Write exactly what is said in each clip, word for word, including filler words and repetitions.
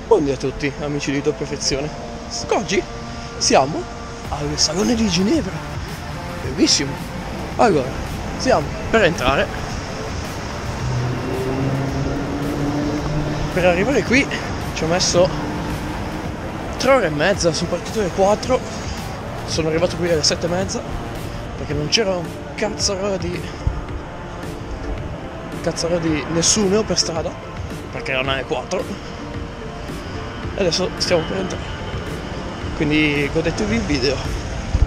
Buongiorno a tutti amici di Tua Perfezione. Oggi siamo al Salone di Ginevra. Bellissimo. Allora, siamo per entrare. Per arrivare qui ci ho messo tre ore e mezza, sono partito alle quattro. Sono arrivato qui alle sette e mezza perché non c'era un cazzaro di cazzaro di nessuno per strada, perché erano alle quattro. E adesso stiamo per entrare, quindi godetevi il video.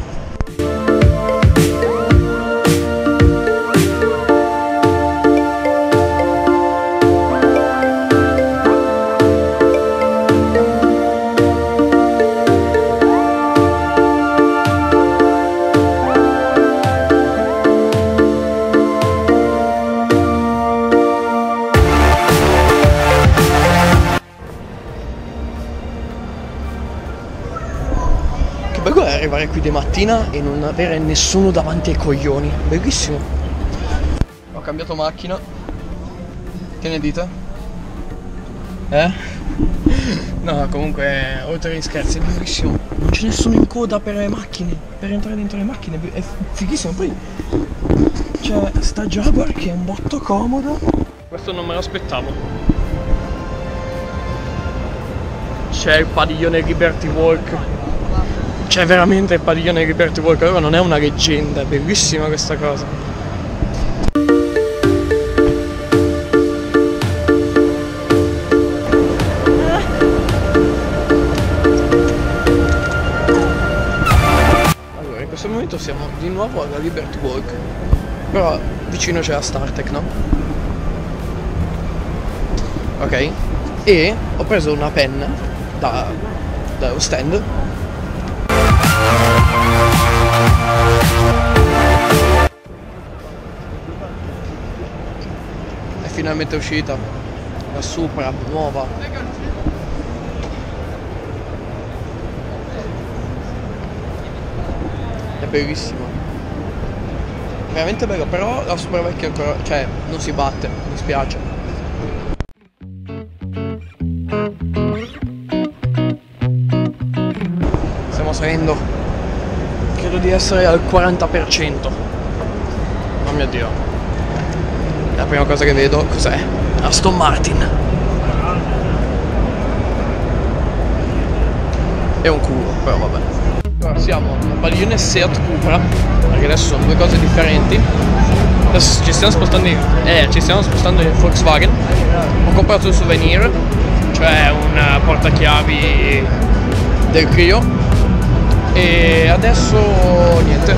Bello è arrivare qui di mattina e non avere nessuno davanti ai coglioni. Bellissimo. Ho cambiato macchina. Che ne dite? Eh? No, comunque, oltre agli scherzi, è bellissimo. Non c'è nessuno in coda per le macchine, per entrare dentro le macchine. È fighissimo. Poi c'è sta Jaguar che è un botto comodo. Questo non me lo aspettavo. C'è il padiglione Liberty Walk. C'è veramente il padiglione Liberty Walk, allora non è una leggenda, è bellissima questa cosa. Allora, in questo momento siamo di nuovo alla Liberty Walk, però vicino c'è la Startec, no? Ok? E ho preso una penna da, dallo stand. È finalmente uscita la Supra nuova. È bellissima, veramente bella, però la Supra vecchia ancora, cioè non si batte, mi spiace. Stiamo salendo, credo di essere al quaranta per cento. Oh mio Dio. La prima cosa che vedo cos'è? Aston Martin. È un culo, però vabbè. Allora siamo al padiglione Seat Cupra, perché adesso sono due cose differenti. Adesso ci stiamo spostando in, eh, ci stiamo spostando in Volkswagen. Ho comprato un souvenir, cioè un portachiavi del Clio. E adesso niente,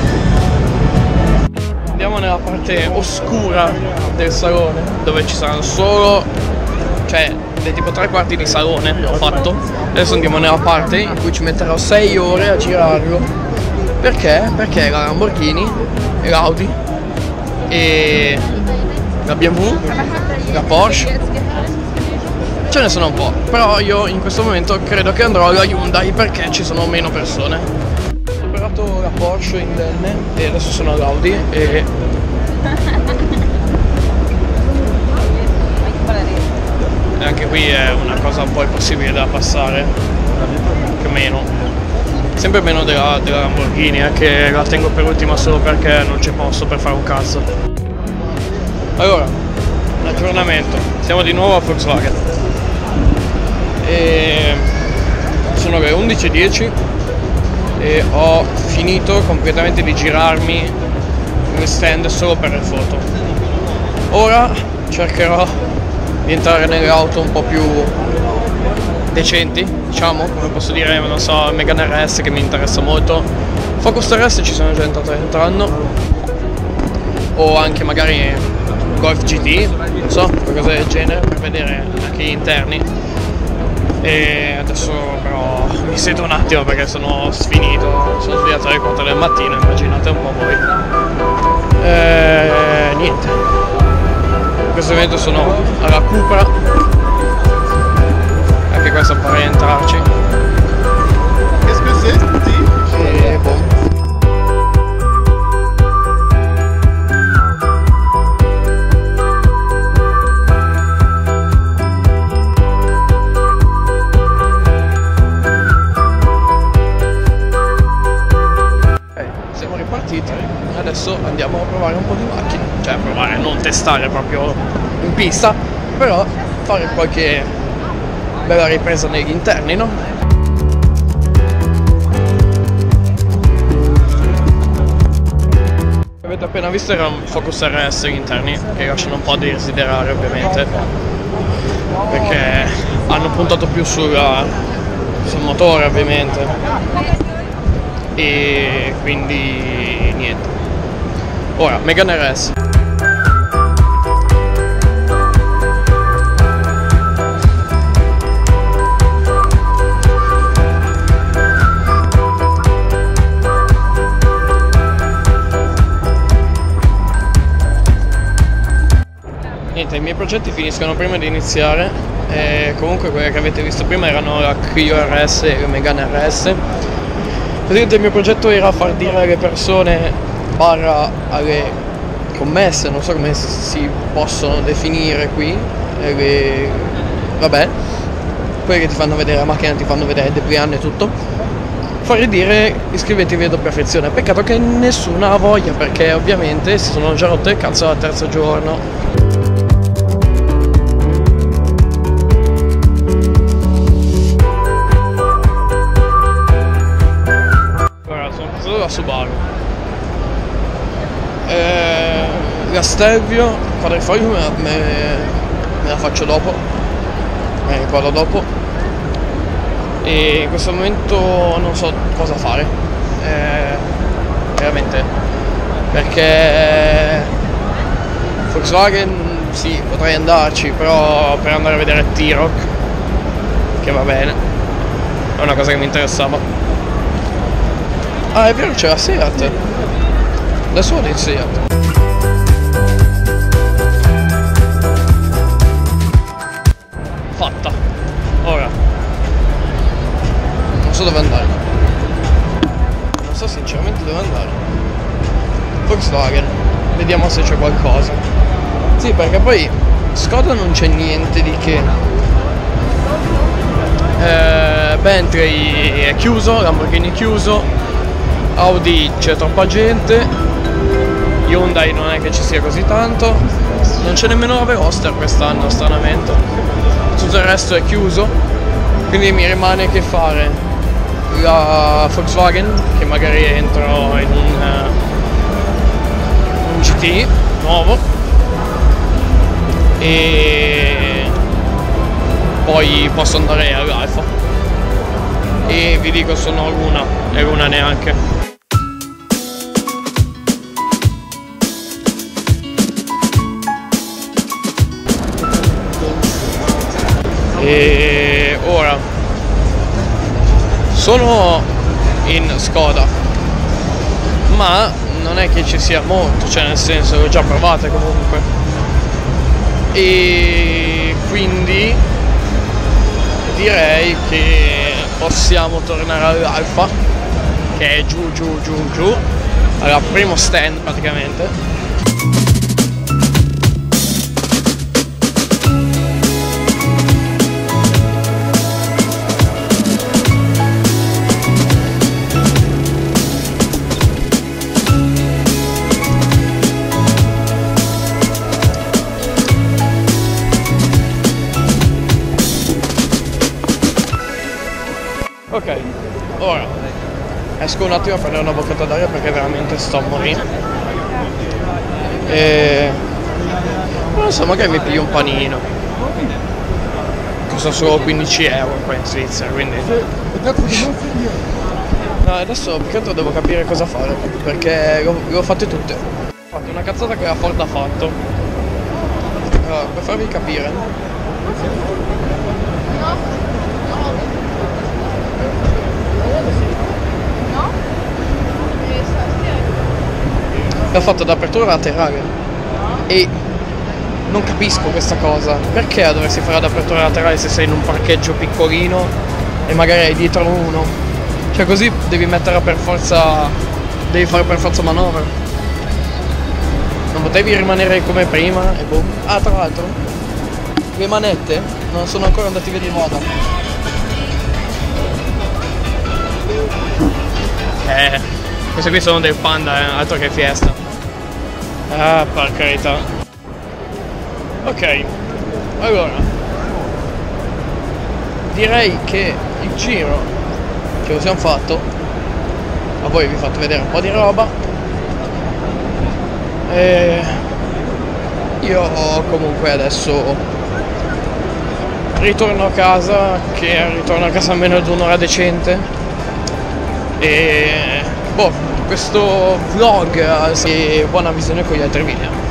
andiamo nella parte oscura del salone, dove ci saranno solo, cioè tipo tre quarti di salone ho fatto. Adesso andiamo nella parte in cui ci metterò sei ore a girarlo. Perché? Perché la Lamborghini, l'Audi e la B M W, la Porsche, ce ne sono un po', però io in questo momento credo che andrò alla Hyundai perché ci sono meno persone. Ho superato la Porsche indenne e adesso sono all'Audi e... e anche qui è una cosa un po' impossibile da passare, più o meno. Sempre meno della, della Lamborghini, eh, che la tengo per ultima solo perché non c'è posto per fare un cazzo. Allora, un aggiornamento, siamo di nuovo a Volkswagen. E sono le undici e dieci e ho finito completamente di girarmi nel stand solo per le foto. Ora cercherò di entrare nelle auto un po' più decenti, diciamo, come posso dire, non so, il Megane R S che mi interessa molto. Focus R S ci sono già entrato entrando, o anche magari Golf G T, non so, qualcosa del genere, per vedere anche gli interni. E adesso però mi siedo un attimo perché sono sfinito, sono svegliato alle quattro del mattino, immaginate un po' voi. E niente, in questo momento sono alla Cupra, anche questa pare entrarci. Qu'est-ce que c'est? E boh. non testare proprio in pista, però fare qualche bella ripresa negli interni, no? Avete appena visto era un Focus R S gli interni, che lasciano un po' di desiderare ovviamente, perché hanno puntato più sulla, sul motore ovviamente, e quindi niente. Ora Megane R S. Niente, i miei progetti finiscono prima di iniziare, e comunque quelle che avete visto prima erano la Clio R S e la Megane R S. Praticamente il mio progetto era far dire alle persone, barra alle commesse, non so come si possono definire qui, le, vabbè, quelle che ti fanno vedere la macchina, ti fanno vedere il depliant e tutto, fargli dire iscrivetevi a doppia frizione. Peccato che nessuno ha voglia, perché ovviamente si sono già rotte il cazzo al terzo giorno. La Subaru, eh, la Stelvio quadrifoglio me, me, me la faccio dopo, me la ricordo dopo, e in questo momento non so cosa fare, eh, veramente, perché Volkswagen sì, potrei andarci, però per andare a vedere T-Roc, che va bene, è una cosa che mi interessava. Ah, è vero, c'è la Seat. Adesso vado in Seat. Fatta. Ora. Non so dove andare. Non so sinceramente dove andare. Volkswagen. Vediamo se c'è qualcosa. Sì, perché poi Skoda non c'è niente di che. Eh, Bentley è chiuso, Lamborghini è chiuso. Audi c'è troppa gente, Hyundai non è che ci sia così tanto, non c'è nemmeno la Veloster quest'anno stranamente, tutto il resto è chiuso, quindi mi rimane che fare la Volkswagen, che magari entro in un, uh, un G T nuovo, e poi posso andare all'Alfa, e vi dico sono l'una e l'una neanche. E ora sono in Skoda, ma non è che ci sia molto, cioè nel senso l'ho già provate comunque, e quindi direi che possiamo tornare all'Alfa, che è giù giù giù giù al primo stand praticamente. Ok, ora esco un attimo a prendere una boccata d'aria perché veramente sto a morire. E non so, magari mi piglio un panino. Costa solo quindici euro qua in Svizzera, quindi no, adesso più che altro devo capire cosa fare, perché le ho fatte tutte. Ho fatto una cazzata che la Ford ha fatto. Allora, per farvi capire, l'ho fatto d'apertura laterale e non capisco questa cosa, perché la dovresti fare ad apertura laterale se sei in un parcheggio piccolino e magari hai dietro uno, cioè così devi metterla per forza, devi fare per forza manovra, non potevi rimanere come prima e boom. Ah, tra l'altro le manette non sono ancora andate via di moda. Eh, questi qui sono dei Panda, eh, altro che Fiesta. Ah, per carità. Ok, allora direi che il giro che lo siamo fatto, a voi vi ho fatto vedere un po' di roba e io comunque adesso ritorno a casa, che ritorno a casa a meno di un'ora decente e boh, questo vlog e buona visione con gli altri video.